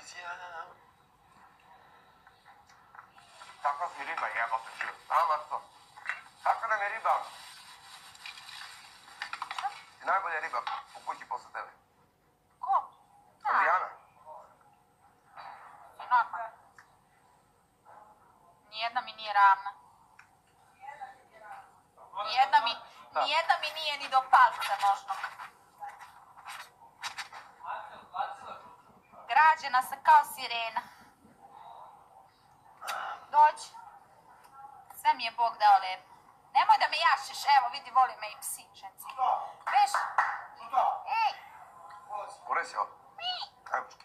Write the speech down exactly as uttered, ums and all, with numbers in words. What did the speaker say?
televizija. Kakva si riba jebote, čuo. Sama to. Kakva nam je riba? Ti najbolja riba u kući posle tebe. Ko? Adriana. Normalno. Nijedna mi nije ravna. Nijedna mi, nijedna mi nije ni do palca nožnog. Građena sam kao sirena. Dođi. Sve mi je Bog dao lepo. Nemoj da me jašeš, evo vidi, voli me i psičenci. Beš? Ej! Uresi ovo. Ajmo.